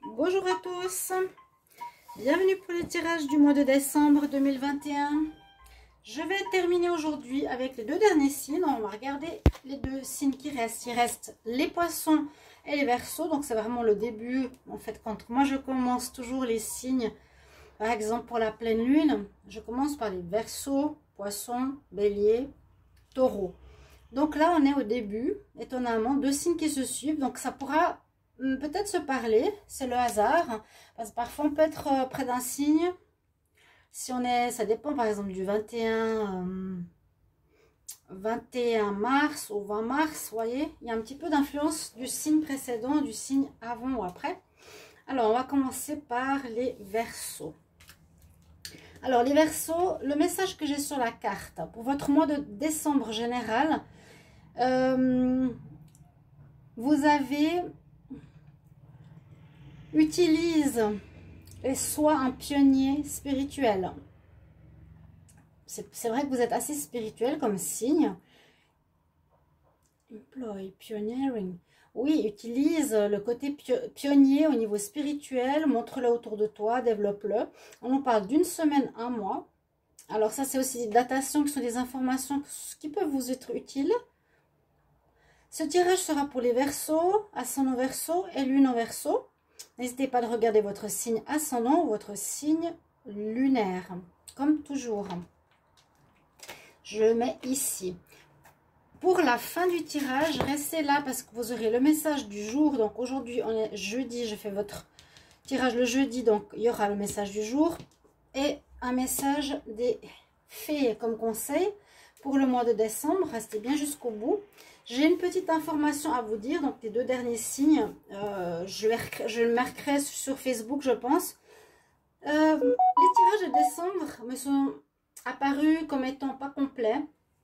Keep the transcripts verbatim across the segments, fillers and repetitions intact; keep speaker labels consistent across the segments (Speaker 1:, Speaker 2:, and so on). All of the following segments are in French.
Speaker 1: Bonjour à tous, bienvenue pour le tirage du mois de décembre deux mille vingt et un. Je vais terminer aujourd'hui avec les deux derniers signes. On va regarder les deux signes qui restent. Il reste les poissons et les verseaux, donc c'est vraiment le début. En fait, quand moi je commence toujours les signes, par exemple pour la pleine lune, je commence par les verseaux, poissons, bélier, taureau. Donc là on est au début, étonnamment, deux signes qui se suivent, donc ça pourra peut-être se parler, c'est le hasard, parce que parfois on peut être près d'un signe, si on est, ça dépend par exemple du vingt et un, euh, vingt et un mars au vingt mars, vous voyez, il y a un petit peu d'influence du signe précédent, du signe avant ou après. Alors on va commencer par les Verseaux. Alors les Verseaux, le message que j'ai sur la carte, pour votre mois de décembre général, euh, vous avez... Utilise et sois un pionnier spirituel. C'est vrai que vous êtes assez spirituel comme signe. Employ, pioneering. Oui, utilise le côté pionnier au niveau spirituel, montre-le autour de toi, développe-le. On en parle d'une semaine, un mois. Alors ça, c'est aussi des datations qui sont des informations qui peuvent vous être utiles. Ce tirage sera pour les Verseaux, ascendant Verseau et lune en Verseau. N'hésitez pas à regarder votre signe ascendant ou votre signe lunaire, comme toujours. Je mets ici. Pour la fin du tirage, restez là parce que vous aurez le message du jour. Donc aujourd'hui, on est jeudi, je fais votre tirage le jeudi, donc il y aura le message du jour. Et un message des fées comme conseil pour le mois de décembre. Restez bien jusqu'au bout. J'ai une petite information à vous dire, donc les deux derniers signes, euh, je, je le marquerai sur Facebook, je pense. Euh, les tirages de décembre me sont apparus comme étant pas complets,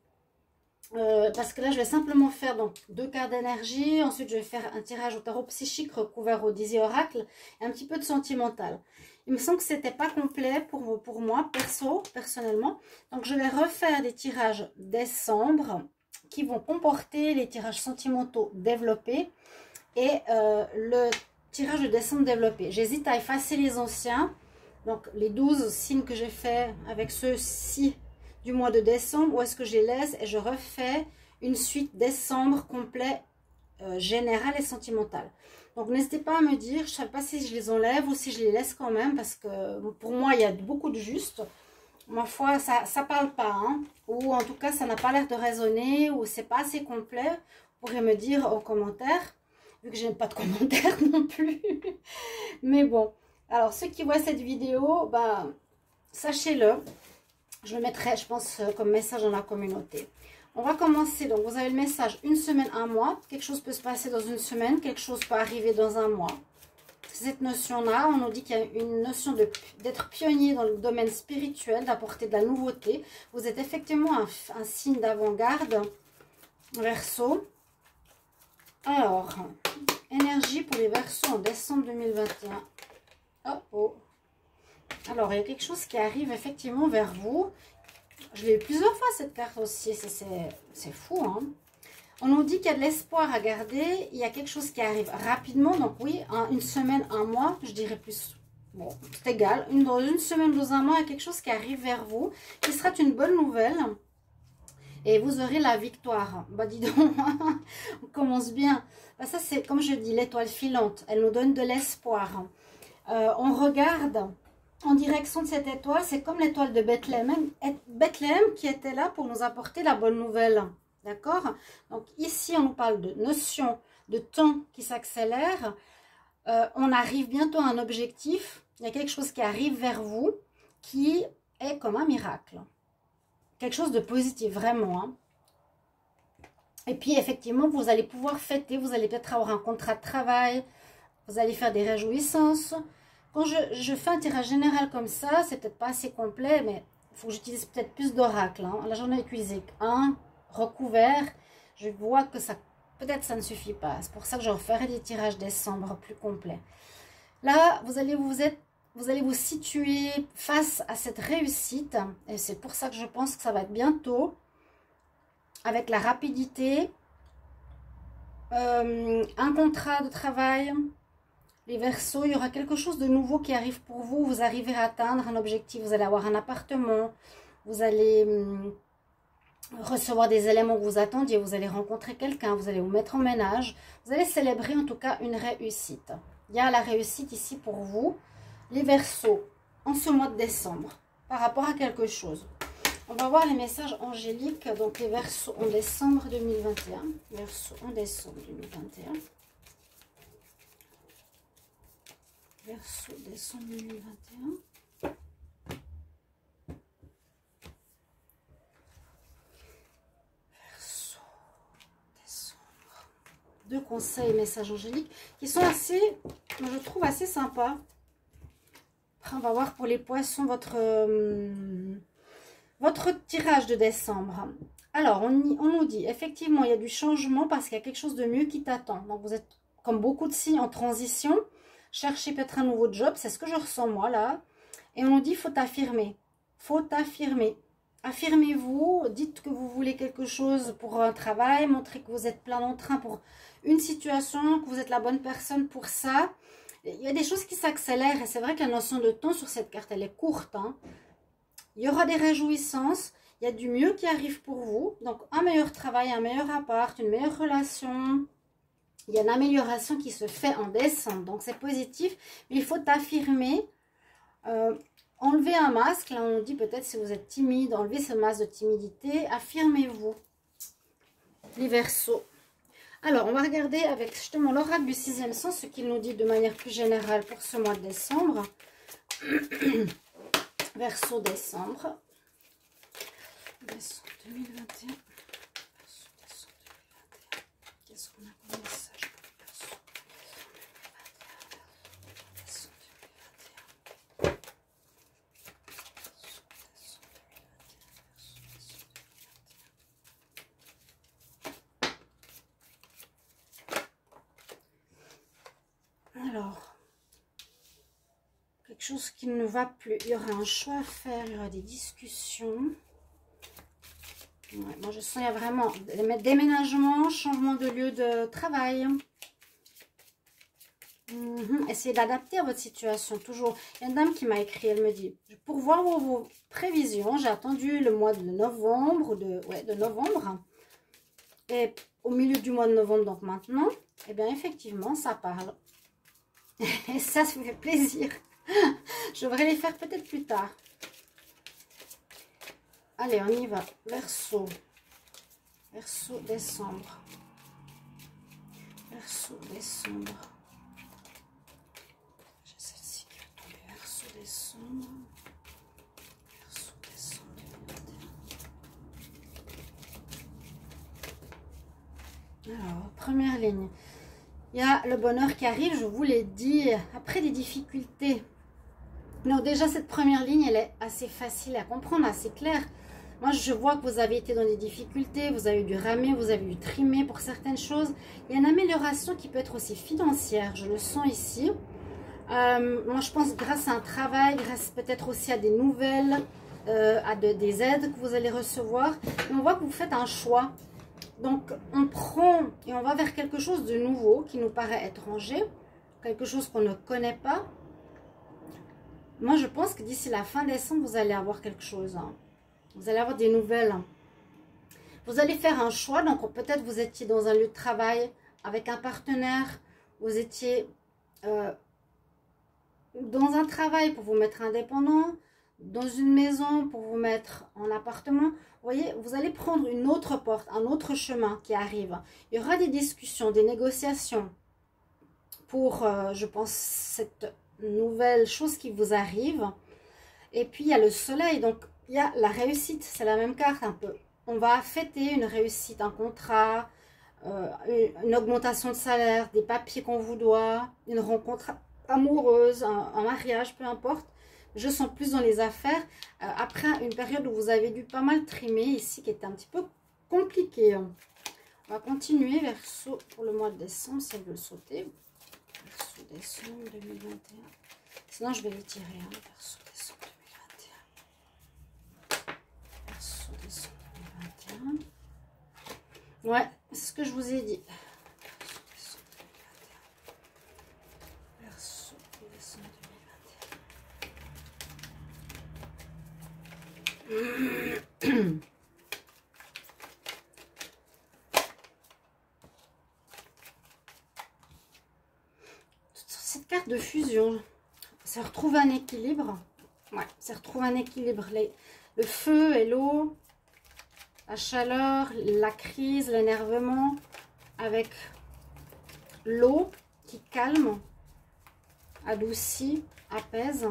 Speaker 1: euh, parce que là je vais simplement faire donc deux cartes d'énergie, ensuite je vais faire un tirage au tarot psychique recouvert au dix oracles et un petit peu de sentimental. Il me semble que c'était pas complet pour, pour moi, perso, personnellement, donc je vais refaire des tirages décembre, qui vont comporter les tirages sentimentaux développés et euh, le tirage de décembre développé. J'hésite à effacer les anciens, donc les douze signes que j'ai fait avec ceux-ci du mois de décembre, ou est-ce que je les laisse et je refais une suite décembre complet, euh, général et sentimental. Donc n'hésitez pas à me dire, je ne sais pas si je les enlève ou si je les laisse quand même, parce que pour moi il y a beaucoup de juste. Ma foi, ça ne parle pas, hein, ou en tout cas, ça n'a pas l'air de résonner, ou c'est pas assez complet. Vous pourrez me dire en commentaire, vu que je n'ai pas de commentaires non plus. Mais bon, alors ceux qui voient cette vidéo, ben, sachez-le, je le mettrai, je pense, comme message dans la communauté. On va commencer, donc vous avez le message une semaine, un mois. Quelque chose peut se passer dans une semaine, quelque chose peut arriver dans un mois. Cette notion-là, on nous dit qu'il y a une notion d'être pionnier dans le domaine spirituel, d'apporter de la nouveauté. Vous êtes effectivement un, un signe d'avant-garde, Verseau. Alors, énergie pour les Verseaux en décembre deux mille vingt et un. Oh, oh. Alors, il y a quelque chose qui arrive effectivement vers vous. Je l'ai eu plusieurs fois cette carte aussi, c'est fou, hein. On nous dit qu'il y a de l'espoir à garder, il y a quelque chose qui arrive rapidement, donc oui, un, une semaine, un mois, je dirais plus, bon, c'est égal, une, dans une semaine, dans un mois, il y a quelque chose qui arrive vers vous, qui sera une bonne nouvelle, et vous aurez la victoire. Bah dis donc, on commence bien. Bah, ça c'est, comme je dis, l'étoile filante, elle nous donne de l'espoir. Euh, on regarde en direction de cette étoile, c'est comme l'étoile de Bethléem, Bethléem qui était là pour nous apporter la bonne nouvelle. D'accord? Donc ici, on nous parle de notion de temps qui s'accélère. Euh, on arrive bientôt à un objectif. Il y a quelque chose qui arrive vers vous qui est comme un miracle. Quelque chose de positif, vraiment. Hein. Et puis, effectivement, vous allez pouvoir fêter. Vous allez peut-être avoir un contrat de travail. Vous allez faire des réjouissances. Quand je, je fais un tirage général comme ça, c'est peut-être pas assez complet, mais il faut que j'utilise peut-être plus d'oracles. Hein. Là, j'en ai utilisé un. Recouvert, je vois que ça peut-être ça ne suffit pas, c'est pour ça que je referai des tirages décembre plus complets. Là vous allez vous êtes vous allez vous situer face à cette réussite, et c'est pour ça que je pense que ça va être bientôt, avec la rapidité, euh, un contrat de travail, Les Verseaux, il y aura quelque chose de nouveau qui arrive pour vous. Vous arrivez à atteindre un objectif. Vous allez avoir un appartement. Vous allez hum, recevoir des éléments que vous attendiez. Vous allez rencontrer quelqu'un. Vous allez vous mettre en ménage. Vous allez célébrer en tout cas une réussite. Il y a la réussite ici pour vous. Les Verseaux, en ce mois de décembre, par rapport à quelque chose. On va voir les messages angéliques. Donc les Verseaux en décembre deux mille vingt et un. Verseaux en décembre deux mille vingt et un. Verseau, décembre deux mille vingt et un. Verseau, décembre. Deux conseils et messages angéliques qui sont assez, je trouve, assez sympas. Après, on va voir pour les poissons votre, euh, votre tirage de décembre. Alors, on, y, on nous dit, effectivement, il y a du changement parce qu'il y a quelque chose de mieux qui t'attend. Donc, vous êtes, comme beaucoup de signes, en transition. Cherchez peut-être un nouveau job, c'est ce que je ressens moi là. Et on nous dit, il faut t'affirmer. Faut t'affirmer. Affirmez-vous, dites que vous voulez quelque chose pour un travail, montrez que vous êtes plein d'entrain pour une situation, que vous êtes la bonne personne pour ça. Il y a des choses qui s'accélèrent et c'est vrai que la notion de temps sur cette carte, elle est courte. Hein. Il y aura des réjouissances, il y a du mieux qui arrive pour vous. Donc un meilleur travail, un meilleur appart, une meilleure relation. Il y a une amélioration qui se fait en décembre, donc c'est positif. Mais il faut t'affirmer, euh, enlever un masque. Là, on dit peut-être si vous êtes timide, enlevez ce masque de timidité. Affirmez-vous, les Verseaux. Alors, on va regarder avec justement l'oracle du sixième sens, ce qu'il nous dit de manière plus générale pour ce mois de décembre. Verseau, décembre. Décembre deux mille vingt et un. Qu'est-ce qu'on a comme message? Alors, quelque chose qui ne va plus. Il y aura un choix à faire, il y aura des discussions. Ouais, moi, je sens qu'il y a vraiment déménagement, changement de lieu de travail. Mmh, essayez d'adapter à votre situation, toujours. Il y a une dame qui m'a écrit, elle me dit, pour voir vos, vos prévisions, j'ai attendu le mois de novembre, de, ouais, de novembre. Et au milieu du mois de novembre, donc maintenant, eh bien, effectivement, ça parle. Et ça, ça me fait plaisir. Je devrais les faire peut-être plus tard. Allez, on y va. Verseau. Verseau, décembre. Verseau, décembre. J'ai celle-ci qui va tomber. Verseau, décembre. Verseau, décembre deux mille vingt et un. Alors, première ligne. Il y a le bonheur qui arrive, je vous l'ai dit, après des difficultés. Donc déjà, cette première ligne, elle est assez facile à comprendre, assez claire. Moi, je vois que vous avez été dans des difficultés, vous avez dû ramer, vous avez dû trimer pour certaines choses. Il y a une amélioration qui peut être aussi financière, je le sens ici. Euh, moi, je pense grâce à un travail, grâce peut-être aussi à des nouvelles, euh, à de, des aides que vous allez recevoir. Et on voit que vous faites un choix. Donc, on prend et on va vers quelque chose de nouveau qui nous paraît étranger, quelque chose qu'on ne connaît pas. Moi, je pense que d'ici la fin décembre, vous allez avoir quelque chose. Hein. Vous allez avoir des nouvelles. Vous allez faire un choix. Donc, peut-être vous étiez dans un lieu de travail avec un partenaire. Vous étiez euh, dans un travail pour vous mettre indépendant, dans une maison pour vous mettre en appartement. Vous voyez, vous allez prendre une autre porte, un autre chemin qui arrive. Il y aura des discussions, des négociations pour, euh, je pense, cette nouvelle chose qui vous arrive. Et puis, il y a le soleil. Donc, il y a la réussite. C'est la même carte un peu. On va fêter une réussite, un contrat, euh, une augmentation de salaire, des papiers qu'on vous doit, une rencontre amoureuse, un, un mariage, peu importe. Je sens plus dans les affaires. Euh, après une période où vous avez dû pas mal trimer ici, qui était un petit peu compliqué. On va continuer Verseau pour le mois de décembre, si elle veut le sauter. Verseau décembre deux mille vingt et un. Sinon, je vais les tirer. Hein. Verseau décembre deux mille vingt et un. Verseau décembre deux mille vingt et un. Ouais, c'est ce que je vous ai dit. Verseau Cette carte de fusion, ça retrouve un équilibre. Ouais, ça retrouve un équilibre. Les, le feu et l'eau, la chaleur, la crise, l'énervement, avec l'eau qui calme, adoucit, apaise.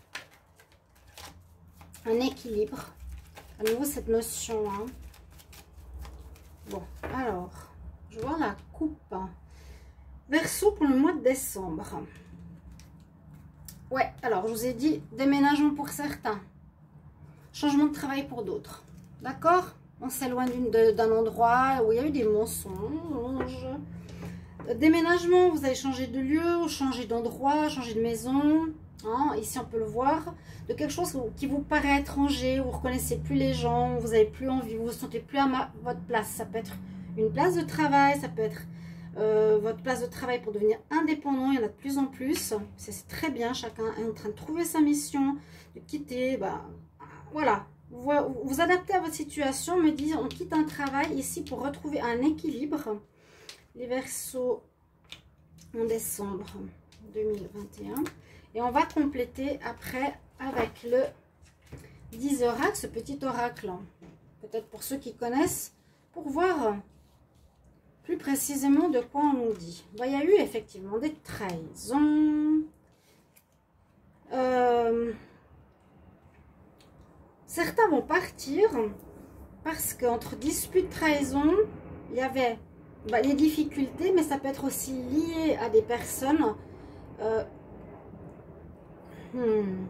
Speaker 1: Un équilibre. À nouveau, cette notion. Hein. Bon, alors, je vois la coupe. Verseau pour le mois de décembre. Ouais, alors, je vous ai dit déménagement pour certains. Changement de travail pour d'autres. D'accord? On s'éloigne d'un endroit où il y a eu des mensonges. Déménagement, vous allez changer de lieu, changer d'endroit, changer de maison. Hein, ici, on peut le voir. De quelque chose qui vous paraît étranger, vous ne reconnaissez plus les gens, vous n'avez plus envie, vous ne vous sentez plus à ma, votre place. Ça peut être une place de travail, ça peut être euh, votre place de travail pour devenir indépendant. Il y en a de plus en plus. C'est très bien, chacun est en train de trouver sa mission, de quitter. Bah, voilà, vous, vous adaptez à votre situation, me disent on quitte un travail ici pour retrouver un équilibre. Les Verseaux en décembre deux mille vingt et un. Et on va compléter après avec le dix oracle, ce petit oracle. Peut-être pour ceux qui connaissent, pour voir plus précisément de quoi on nous dit. Bon, il y a eu effectivement des trahisons. Euh, certains vont partir parce qu'entre dispute, trahison, il y avait bah, les difficultés, mais ça peut être aussi lié à des personnes. Euh, Hmm.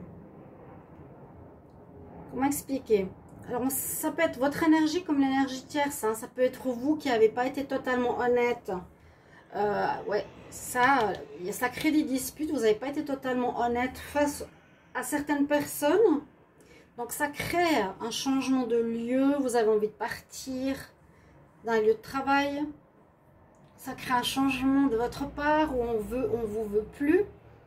Speaker 1: Comment expliquer? Alors, ça peut être votre énergie comme l'énergie tierce. Hein. Ça peut être vous qui n'avez pas été totalement honnête. Euh, ouais, ça, ça crée des disputes. Vous n'avez pas été totalement honnête face à certaines personnes. Donc, ça crée un changement de lieu. Vous avez envie de partir d'un lieu de travail. Ça crée un changement de votre part où on veut, on vous veut plus.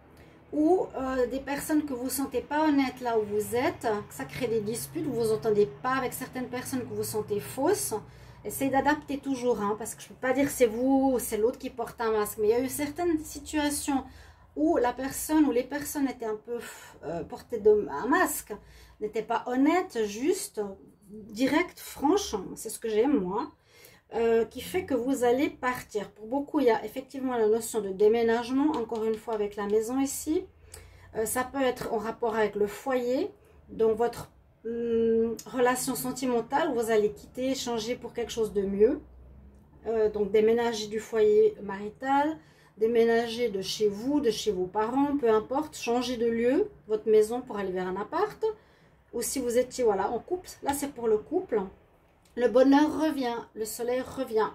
Speaker 1: Ou euh, des personnes que vous ne sentez pas honnêtes là où vous êtes, ça crée des disputes, vous ne vous entendez pas avec certaines personnes que vous sentez fausses. Essayez d'adapter toujours, hein, parce que je ne peux pas dire c'est vous, c'est l'autre qui porte un masque. Mais il y a eu certaines situations où la personne ou les personnes étaient un peu euh, portées d'un masque, n'étaient pas honnêtes, juste, directes, franches, c'est ce que j'aime moi. Euh, qui fait que vous allez partir. Pour beaucoup, il y a effectivement la notion de déménagement, encore une fois avec la maison ici. Euh, ça peut être en rapport avec le foyer, donc votre hum, relation sentimentale, vous allez quitter, changer pour quelque chose de mieux. Euh, donc déménager du foyer marital, déménager de chez vous, de chez vos parents, peu importe, changer de lieu, votre maison pour aller vers un appart. Ou si vous étiez voilà, en couple, là c'est pour le couple. Le bonheur revient, le soleil revient.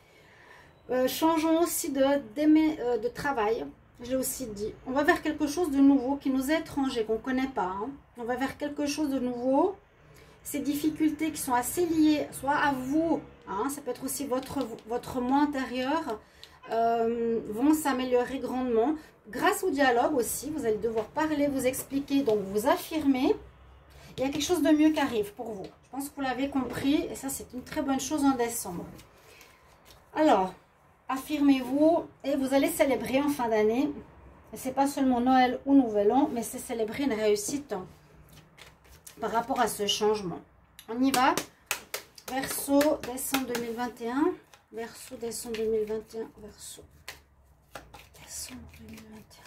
Speaker 1: Euh, changeons aussi de, euh, de travail, je l'ai aussi dit. On va vers quelque chose de nouveau qui nous est étranger, qu'on ne connaît pas. Hein. On va vers quelque chose de nouveau. Ces difficultés qui sont assez liées, soit à vous, hein, ça peut être aussi votre, votre moi intérieur, euh, vont s'améliorer grandement. Grâce au dialogue aussi, vous allez devoir parler, vous expliquer, donc vous affirmer. Il y a quelque chose de mieux qui arrive pour vous. Je pense que vous l'avez compris. Et ça, c'est une très bonne chose en décembre. Alors, affirmez-vous. Et vous allez célébrer en fin d'année. Et ce n'est pas seulement Noël ou Nouvel An. Mais c'est célébrer une réussite hein, par rapport à ce changement. On y va. Verseau, décembre deux mille vingt et un. Verseau, décembre deux mille vingt et un. Verseau, décembre deux mille vingt et un.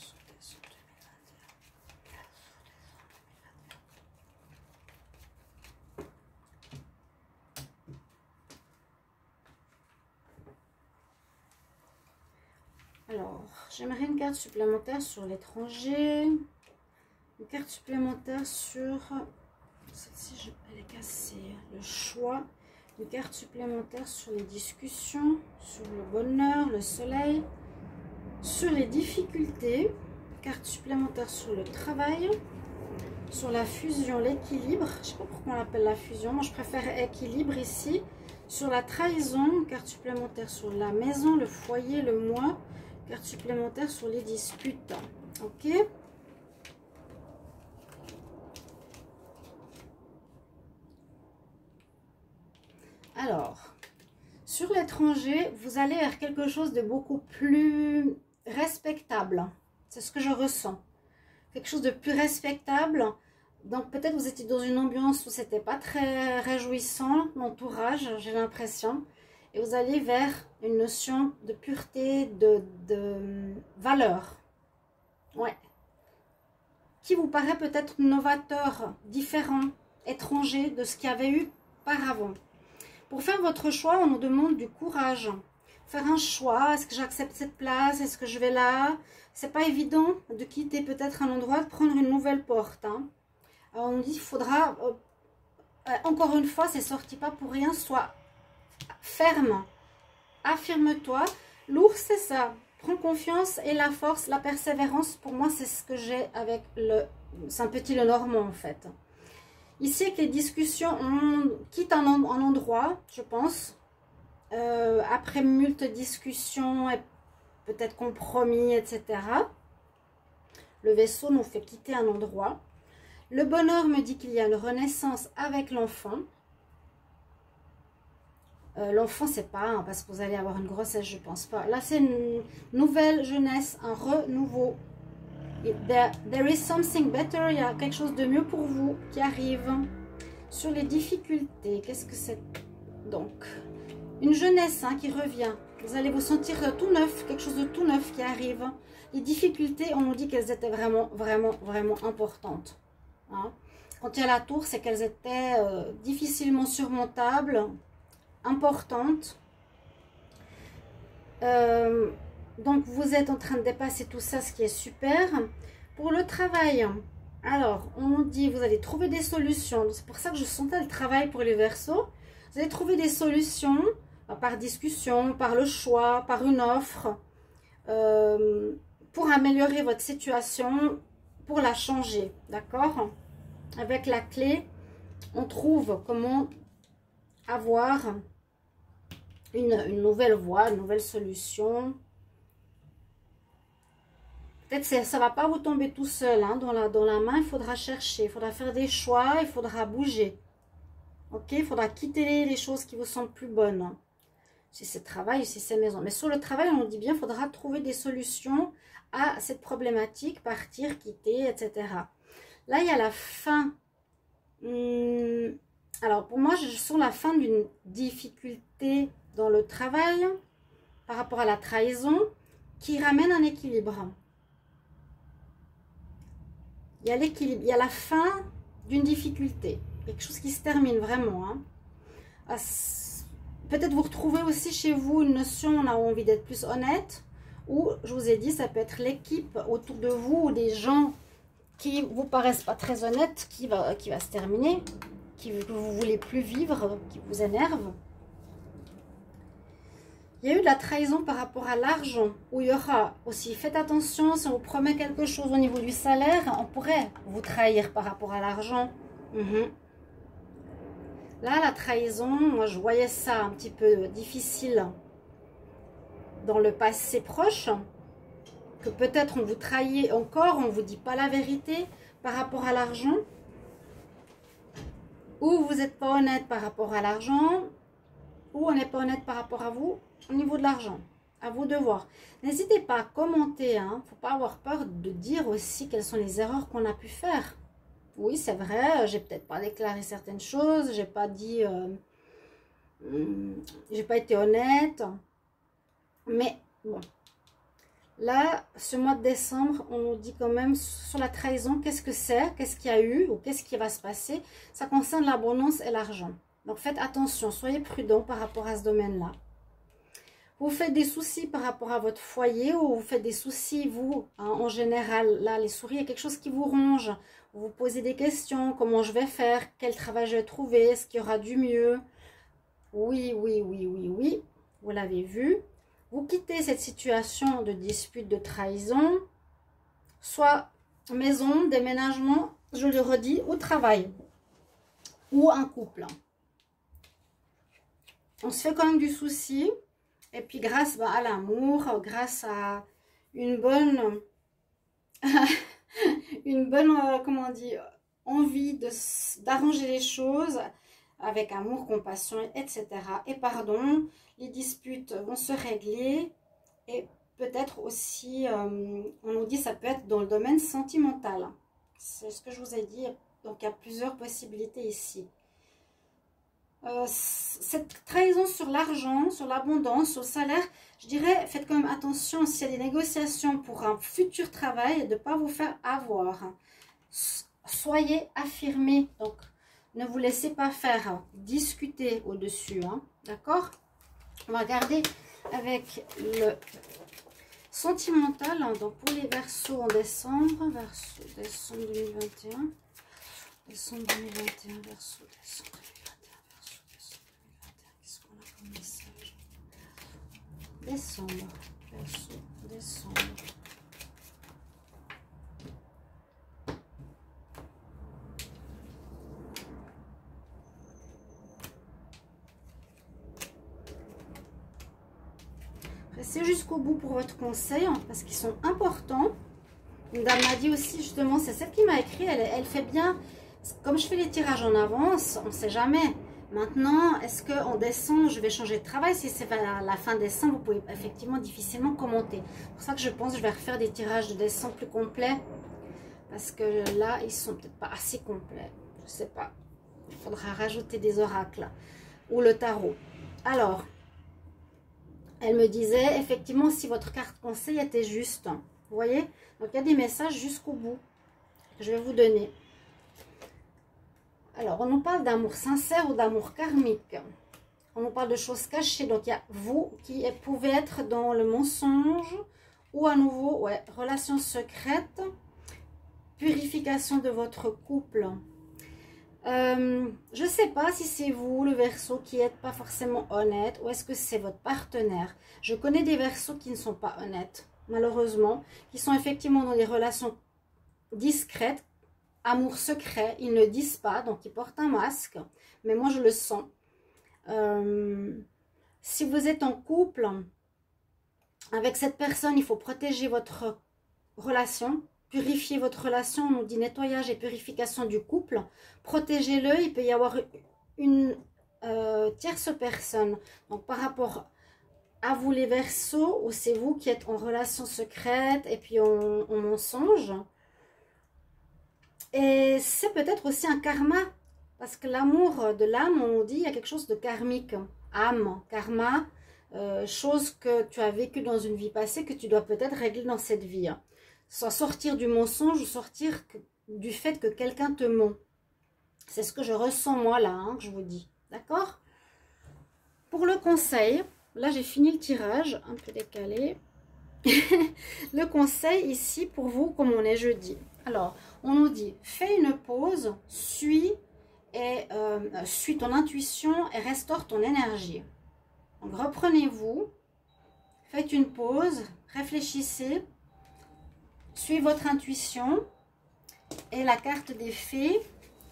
Speaker 1: Alors, j'aimerais une carte supplémentaire sur l'étranger. Une carte supplémentaire sur... Celle-ci, elle est cassée. Le choix. Une carte supplémentaire sur les discussions, sur le bonheur, le soleil. Sur les difficultés. Carte supplémentaire sur le travail. Sur la fusion, l'équilibre. Je ne sais pas pourquoi on l'appelle la fusion. Moi, je préfère équilibre ici. Sur la trahison. Carte supplémentaire sur la maison, le foyer, le moi. Carte supplémentaire sur les disputes. Ok. Alors, sur l'étranger, vous allez vers quelque chose de beaucoup plus respectable. C'est ce que je ressens. Quelque chose de plus respectable. Donc peut-être vous étiez dans une ambiance où c'était pas très réjouissant, l'entourage, j'ai l'impression. Et vous allez vers une notion de pureté, de, de valeur. Ouais. Qui vous paraît peut-être novateur, différent, étranger de ce qu'il y avait eu par avant. Pour faire votre choix, on nous demande du courage. Faire un choix, est-ce que j'accepte cette place, est-ce que je vais là? C'est pas évident de quitter peut-être un endroit, de prendre une nouvelle porte. Hein. Alors on dit qu'il faudra, euh, euh, encore une fois, c'est sorti pas pour rien, sois ferme, affirme-toi. L'ours, c'est ça, prends confiance et la force, la persévérance, pour moi, c'est ce que j'ai avec le, c'est un petit le normand en fait. Ici, avec les discussions, on quitte un, un endroit, je pense, euh, après moult discussions et peut-être compromis, et cetera. Le vaisseau nous fait quitter un endroit. Le bonheur me dit qu'il y a une renaissance avec l'enfant. Euh, l'enfant, c'est pas hein, parce que vous allez avoir une grossesse, je pense pas. Là, c'est une nouvelle jeunesse, un renouveau. There, there is something better, il y a quelque chose de mieux pour vous qui arrive. Sur les difficultés, qu'est-ce que c'est? Donc, une jeunesse hein, qui revient. Vous allez vous sentir tout neuf, quelque chose de tout neuf qui arrive. Les difficultés, on nous dit qu'elles étaient vraiment, vraiment, vraiment importantes. Hein. Quand il y a la tour, c'est qu'elles étaient euh, difficilement surmontables, importantes. Euh, donc, vous êtes en train de dépasser tout ça, ce qui est super. Pour le travail, alors, on nous dit, vous allez trouver des solutions. C'est pour ça que je sentais le travail pour les Verseaux. Vous allez trouver des solutions par discussion, par le choix, par une offre, euh, pour améliorer votre situation, pour la changer, d'accord? Avec la clé, on trouve comment avoir une, une nouvelle voie, une nouvelle solution. Peut-être que ça ne va pas vous tomber tout seul hein, dans, la, dans la main, il faudra chercher, il faudra faire des choix, il faudra bouger. Ok, il faudra quitter les, les choses qui vous semblent plus bonnes. Si c'est travail, si c'est maison. Mais sur le travail, on dit bien, il faudra trouver des solutions à cette problématique, partir, quitter, et cetera. Là, il y a la fin. Hum, alors, pour moi, je sens la fin d'une difficulté dans le travail par rapport à la trahison qui ramène un équilibre. Il y a l'équilibre, il y a la fin d'une difficulté. Quelque chose qui se termine vraiment. Hein. Peut-être vous retrouvez aussi chez vous une notion, on a envie d'être plus honnête. Ou, je vous ai dit, ça peut être l'équipe autour de vous ou des gens qui vous paraissent pas très honnêtes, qui va, qui va se terminer, qui, que vous voulez plus vivre, qui vous énerve. Il y a eu de la trahison par rapport à l'argent, où il y aura aussi, faites attention, si on vous promet quelque chose au niveau du salaire, on pourrait vous trahir par rapport à l'argent. Mmh. Là, la trahison, moi je voyais ça un petit peu difficile dans le passé proche, que peut-être on vous trahit encore, on ne vous dit pas la vérité par rapport à l'argent, ou vous n'êtes pas honnête par rapport à l'argent, ou on n'est pas honnête par rapport à vous au niveau de l'argent. À vous de voir. N'hésitez pas à commenter, il hein. ne faut pas avoir peur de dire aussi quelles sont les erreurs qu'on a pu faire. Oui, c'est vrai, j'ai peut-être pas déclaré certaines choses, j'ai pas dit, euh, hum, j'ai pas été honnête, mais bon. Là, ce mois de décembre, on nous dit quand même sur la trahison, qu'est-ce que c'est, qu'est-ce qu'il y a eu ou qu'est-ce qui va se passer. Ça concerne l'abondance et l'argent. Donc faites attention, soyez prudents par rapport à ce domaine-là. Vous faites des soucis par rapport à votre foyer ou vous faites des soucis, vous, hein, en général. Là, les souris, il y a quelque chose qui vous ronge. Vous vous posez des questions, comment je vais faire, quel travail je vais trouver, est-ce qu'il y aura du mieux? Oui, oui, oui, oui, oui, vous l'avez vu. Vous quittez cette situation de dispute, de trahison, soit maison, déménagement, je le redis, ou travail, ou un couple. On se fait quand même du souci, et puis grâce bah, à l'amour, grâce à une bonne, une bonne, euh, comment on dit, envie d'arranger les choses, avec amour, compassion, et cetera. Et pardon, les disputes vont se régler et peut-être aussi, euh, on nous dit, ça peut être dans le domaine sentimental. C'est ce que je vous ai dit, donc il y a plusieurs possibilités ici. Euh, cette trahison sur l'argent, sur l'abondance, sur le salaire, je dirais, faites quand même attention s'il y a des négociations pour un futur travail, de ne pas vous faire avoir. Soyez affirmés, donc ne vous laissez pas faire, discuter au-dessus, hein, d'accord? On va regarder avec le sentimental, hein, donc pour les Verseaux en décembre, Verseau, décembre deux mille vingt et un, décembre deux mille vingt et un, Verseau, décembre deux mille vingt et un, Verseau, décembre deux mille vingt et un, qu'est-ce qu'on a comme message? Décembre, Verseau, décembre. Restez jusqu'au bout pour votre conseil, hein, parce qu'ils sont importants. Une dame m'a dit aussi, justement, c'est celle qui m'a écrit, elle, elle fait bien, comme je fais les tirages en avance, on ne sait jamais. Maintenant, est-ce qu'en décembre, je vais changer de travail? Si c'est à la fin décembre, vous pouvez effectivement difficilement commenter. C'est pour ça que je pense que je vais refaire des tirages de décembre plus complets. Parce que là, ils sont peut-être pas assez complets. Je ne sais pas. Il faudra rajouter des oracles. Ou le tarot. Alors, elle me disait, effectivement, si votre carte conseil était juste. Vous voyez? Donc, il y a des messages jusqu'au bout que je vais vous donner. Alors, on nous parle d'amour sincère ou d'amour karmique. On nous parle de choses cachées. Donc, il y a vous qui pouvez être dans le mensonge ou à nouveau, ouais, relation secrète, purification de votre couple. Euh, je ne sais pas si c'est vous, le Verseau, qui n'êtes pas forcément honnête ou est-ce que c'est votre partenaire. Je connais des Verseaux qui ne sont pas honnêtes, malheureusement, qui sont effectivement dans des relations discrètes, amour secret, ils ne disent pas, donc ils portent un masque, mais moi je le sens. Euh, si vous êtes en couple avec cette personne, il faut protéger votre relation, purifier votre relation, on nous dit nettoyage et purification du couple, protégez-le, il peut y avoir une euh, tierce personne, donc par rapport à vous les Verseaux, ou c'est vous qui êtes en relation secrète et puis en, en mensonge. Et c'est peut-être aussi un karma, parce que l'amour de l'âme, on nous dit, il y a quelque chose de karmique. Âme, karma, euh, chose que tu as vécu dans une vie passée, que tu dois peut-être régler dans cette vie. Hein. Soit sortir du mensonge ou sortir que, du fait que quelqu'un te ment. C'est ce que je ressens moi là, hein, que je vous dis. D'accord? Pour le conseil, là j'ai fini le tirage, un peu décalé. Le conseil ici pour vous, comme on est jeudi. Alors, on nous dit, fais une pause, suis, et, euh, suis ton intuition et restaure ton énergie. Donc, reprenez-vous, faites une pause, réfléchissez, suivez votre intuition et la carte des fées.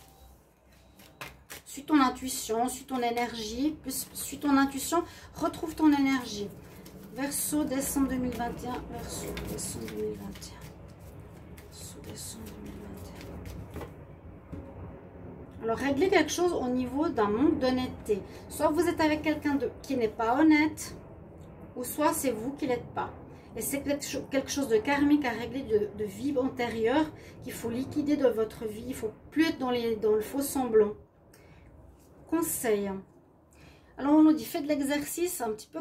Speaker 1: Suis ton intuition, suis ton énergie, suis ton intuition, retrouve ton énergie. Verseau, décembre deux mille vingt et un, Verseau, décembre deux mille vingt et un. Verseau, décembre deux mille vingt et un. Alors, réglez quelque chose au niveau d'un manque d'honnêteté. Soit vous êtes avec quelqu'un qui n'est pas honnête, ou soit c'est vous qui ne l'êtes pas. Et c'est quelque chose de karmique à régler, de, de vie antérieure, qu'il faut liquider de votre vie. Il ne faut plus être dans, les, dans le faux semblant. Conseil. Alors, on nous dit, faites de l'exercice un petit peu.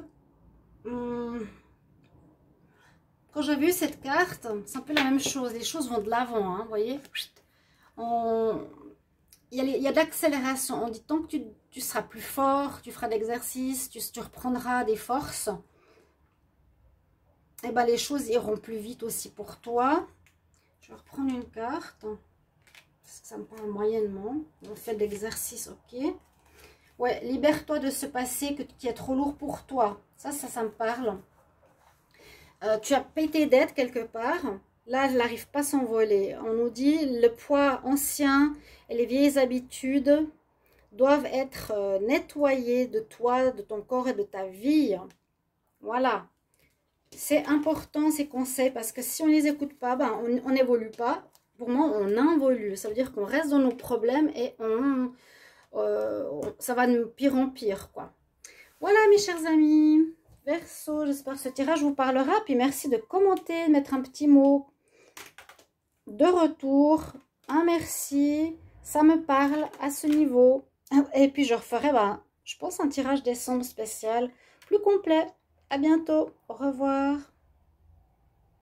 Speaker 1: Quand j'avais eu cette carte, c'est un peu la même chose. Les choses vont de l'avant, hein, vous voyez. On... Il, y a les... Il y a de l'accélération. On dit tant que tu, tu seras plus fort, tu feras de l'exercice, tu, tu reprendras des forces, et ben les choses iront plus vite aussi pour toi. Je vais reprendre une carte, parce que ça me parle moyennement. On fait de l'exercice, ok. Ouais, libère-toi de ce passé que, qui est trop lourd pour toi. Ça, ça, ça me parle. Euh, tu as payé tes dettes quelque part. Là, elle n'arrive pas à s'envoler. On nous dit le poids ancien et les vieilles habitudes doivent être euh, nettoyés de toi, de ton corps et de ta vie. Voilà. C'est important ces conseils parce que si on ne les écoute pas, ben, on n'évolue pas. Pour moi, on involue. Ça veut dire qu'on reste dans nos problèmes et on... euh, ça va de pire en pire, quoi. Voilà, mes chers amis. Verseau, j'espère que ce tirage vous parlera. Puis merci de commenter, de mettre un petit mot de retour. Un merci. Ça me parle à ce niveau. Et puis je referai, bah, je pense, un tirage décembre spécial plus complet. À bientôt. Au revoir.